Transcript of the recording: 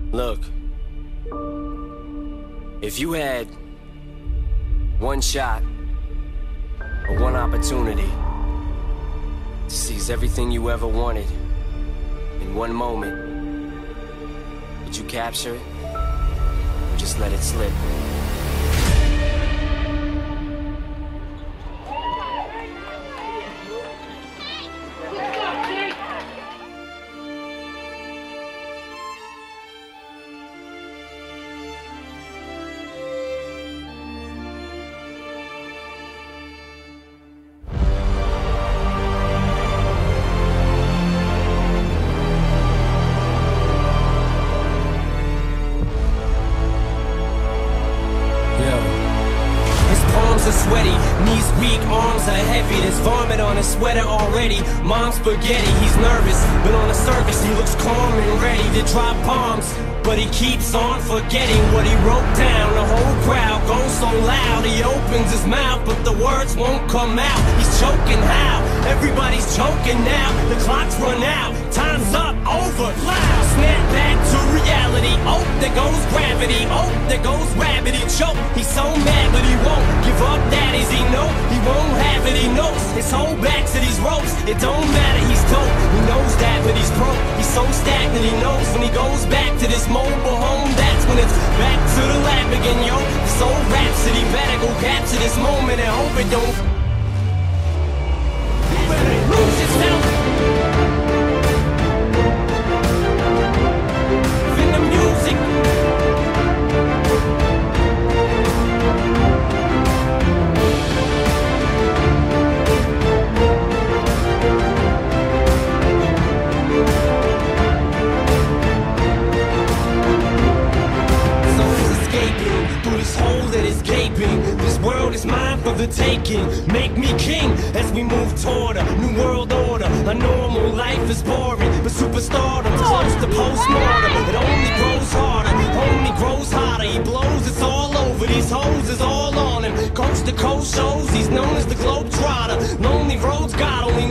Look, if you had one shot or one opportunity to seize everything you ever wanted in one moment, would you capture it or just let it slip? Are sweaty, knees weak, arms are heavy. There's vomit on his sweater already. Mom's spaghetti, he's nervous, but on the surface he looks calm and ready to drop bombs. But he keeps on forgetting what he wrote down. The whole crowd goes so loud, he opens his mouth, but the words won't come out. He's choking how? Everybody's choking now. The clock's run out, time's up, over, loud. Snap back to reality. Oh, there goes gravity. Oh, there goes rabbit. He choke. He's so mad, but he won't give up. That is, he know he won't have it. He knows his whole back to these ropes. It don't matter, he's dope. He knows that, but he's broke. He's so stagnant. He knows when he goes back to this mobile home, that's when it's back to the lab again, yo. This old rhapsody better go capture this moment and hope it don't. You better lose yourself in the music. This world is mine for the taking. Make me king as we move toward a new world order. A normal life is boring, but superstardom's close to postmortem. It only grows harder, only grows hotter. He blows, it's all over. These hoes is all on him. Coast to coast shows, he's known as the Globetrotter. Lonely roads, God only